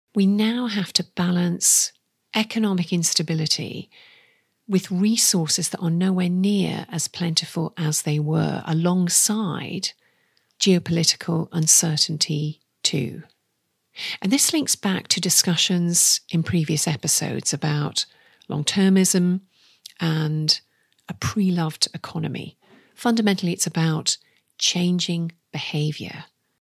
we now have to balance economic instability with resources that are nowhere near as plentiful as they were, alongside geopolitical uncertainty too. And this links back to discussions in previous episodes about long-termism and a pre-loved economy. Fundamentally, it's about changing behaviour.